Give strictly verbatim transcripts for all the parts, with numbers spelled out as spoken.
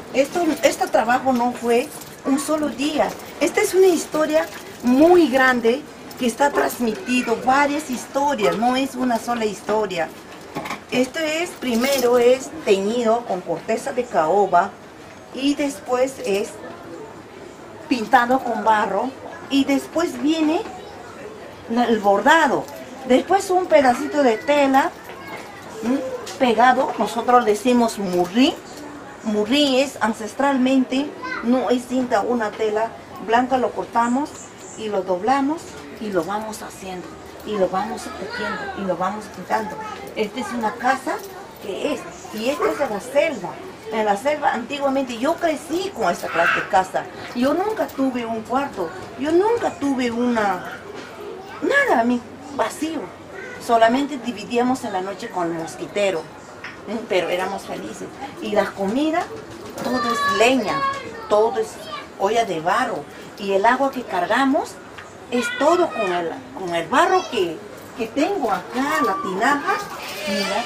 Esto, este trabajo no fue un solo día. Esta es una historia muy grande que está transmitido varias historias, no es una sola historia. Esto es, primero es teñido con corteza de caoba y después es pintado con barro y después viene el bordado. Después un pedacito de tela ¿m? pegado, nosotros decimos murrí. Murrí es ancestralmente, no es cinta, una tela blanca, lo cortamos y lo doblamos y lo vamos haciendo y lo vamos tejiendo y lo vamos pintando. Esta es una casa que es, y esta es de la selva. En la selva antiguamente yo crecí con esta clase de casa. Yo nunca tuve un cuarto, yo nunca tuve una, nada, mi vacío. Solamente dividíamos en la noche con el mosquitero. Pero éramos felices. Y la comida, todo es leña, todo es olla de barro. Y el agua que cargamos es todo con el, con el barro que, que tengo acá, la tinaja. Mira.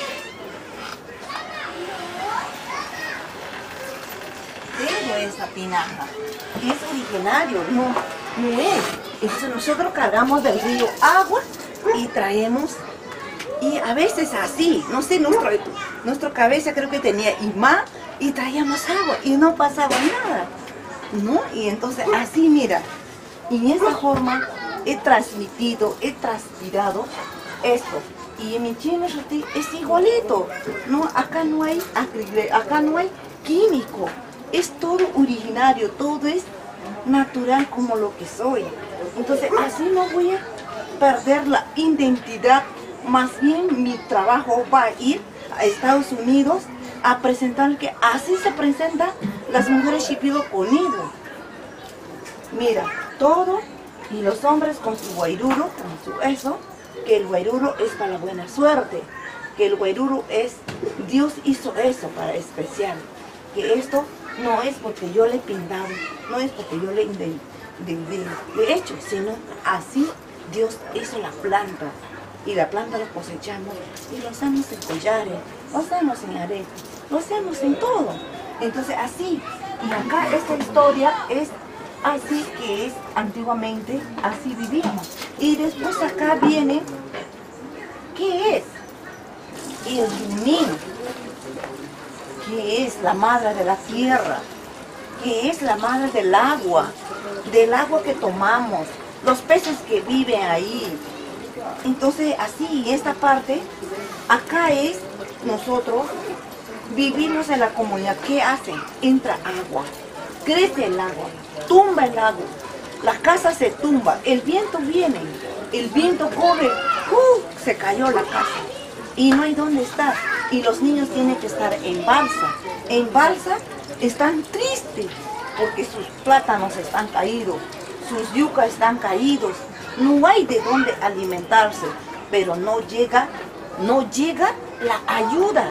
Tengo esa tinaja, que es originario, no, no es. Entonces nosotros cargamos del río agua y traemos. Y a veces así, no sé, nuestro, nuestra cabeza creo que tenía imán y traíamos agua y no pasaba nada, ¿no? Y entonces así, mira, y en esa forma he transmitido, he transpirado esto. Y en mi chino es igualito, ¿no? Acá no hay, acá no hay químico, es todo originario, todo es natural como lo que soy. Entonces así no voy a perder la identidad. Más bien mi trabajo va a ir a Estados Unidos a presentar que así se presentan las mujeres shipibo conmigo. Mira, todo, y los hombres con su guairuro, con su eso, que el guairuro es para la buena suerte, que el guairuro es, Dios hizo eso para especial, que esto no es porque yo le he pintado, no es porque yo le he hecho, sino así Dios hizo la planta. Y la planta la cosechamos y lo hacemos en collares, lo hacemos en aretes, lo hacemos en todo. Entonces así, y acá esta historia es así que es antiguamente, así vivíamos. Y después acá viene, ¿qué es? El Yunín, que es la madre de la tierra, que es la madre del agua, del agua que tomamos, los peces que viven ahí. Entonces así, esta parte, acá es nosotros vivimos en la comunidad. ¿Qué hacen? Entra agua, crece el agua, tumba el agua, la casa se tumba, el viento viene, el viento corre, ¡uh! Se cayó la casa y no hay dónde estar. Y los niños tienen que estar en balsa. En balsa están tristes porque sus plátanos están caídos, sus yucas están caídos. No hay de dónde alimentarse, pero no llega, no llega la ayuda,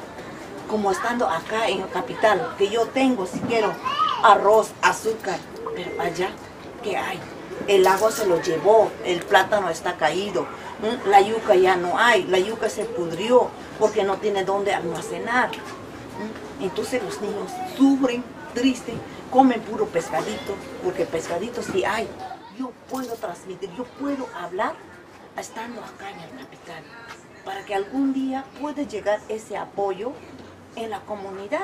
como estando acá en la capital, que yo tengo, si quiero, arroz, azúcar, pero allá, ¿qué hay? El agua se lo llevó, el plátano está caído, la yuca ya no hay, la yuca se pudrió, porque no tiene dónde almacenar. Entonces los niños sufren, tristes, comen puro pescadito, porque pescadito sí hay. Yo puedo transmitir, yo puedo hablar estando acá en la capital, para que algún día pueda llegar ese apoyo en la comunidad.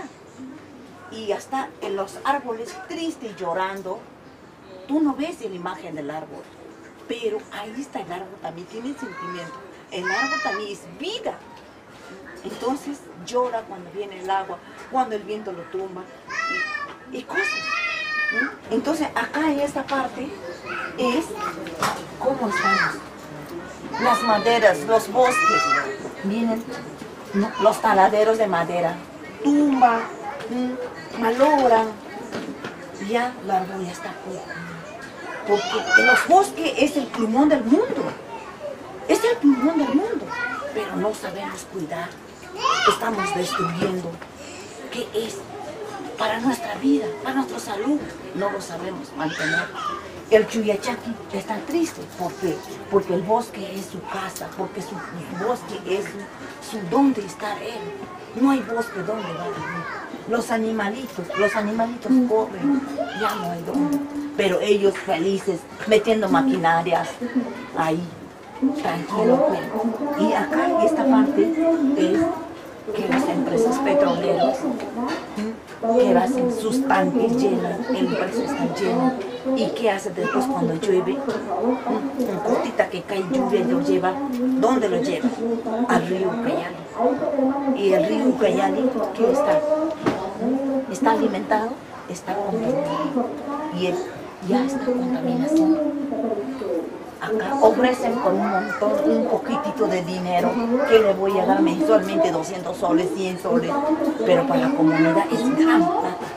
Y hasta en los árboles tristes llorando, tú no ves la imagen del árbol, pero ahí está el árbol, también tiene sentimiento, el árbol también es vida. Entonces llora cuando viene el agua, cuando el viento lo tumba y, y cosas. Entonces acá en esta parte es cómo estamos. Las maderas, los bosques, vienen ¿no? Los taladeros de madera, tumba, ¿m? malogran, ya la árbol ya está fuera. Porque en los bosques es el pulmón del mundo, es el pulmón del mundo, pero no sabemos cuidar, estamos destruyendo. ¿Qué es? Para nuestra vida, para nuestra salud, no lo sabemos mantener. El Chuyachaki está triste, ¿por qué? Porque el bosque es su casa, porque su, su bosque es su, su donde está él. No hay bosque donde va a vivir. los animalitos, los animalitos corren, ya no hay dónde. Pero ellos felices, metiendo maquinarias ahí, tranquilos. Y acá, esta parte es que las empresas petroleras que hacen sus tanques llenan, el empresa está lleno. ¿Y qué hace después cuando llueve? Un gotita que cae lluvia lo lleva, ¿dónde lo lleva? Al río Ucayali. Y el río Ucayali, ¿qué está? Está alimentado, está contaminado. Y es, ya está contaminación. Acá ofrecen con un montón, un poquitito de dinero que le voy a dar mensualmente doscientos soles, cien soles, pero para la comunidad es gran plata.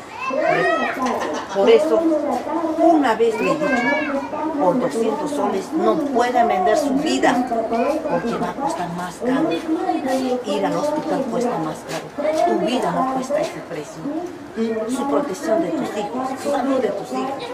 Por eso, una vez le he dicho, por doscientos soles no puede vender su vida, porque va a costar más caro. Ir al hospital cuesta más caro. Tu vida no cuesta ese precio. Su protección de tus hijos, su salud de tus hijos.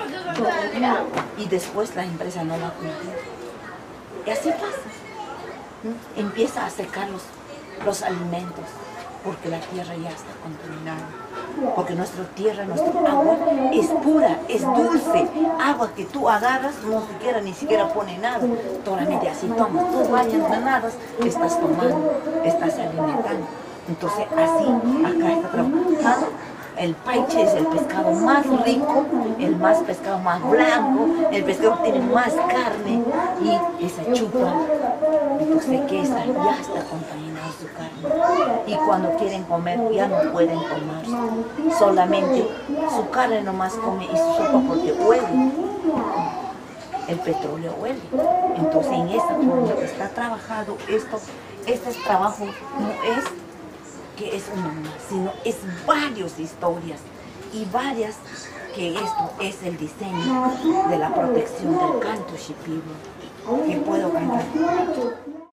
Y después la empresa no la cumple. Y así pasa. Empieza a secar los, los alimentos, porque la tierra ya está contaminada. Porque nuestra tierra, nuestra agua es pura, es dulce. Agua que tú agarras, no siquiera, ni siquiera pone nada. Solamente así tomas, tú vayas granadas, estás tomando, estás alimentando. Entonces así, acá está trabajando. El paiche es el pescado más rico, el más pescado más blanco, el pescado tiene más carne y esa chupa, entonces que esa ya está contaminada su carne. Y cuando quieren comer ya no pueden comer, solamente su carne nomás come y su sopa porque huele. El petróleo huele. Entonces en esa forma que está trabajado esto, este trabajo no es que es una más, sino es varias historias y varias que esto es el diseño de la protección del canto shipibo que puedo cantar.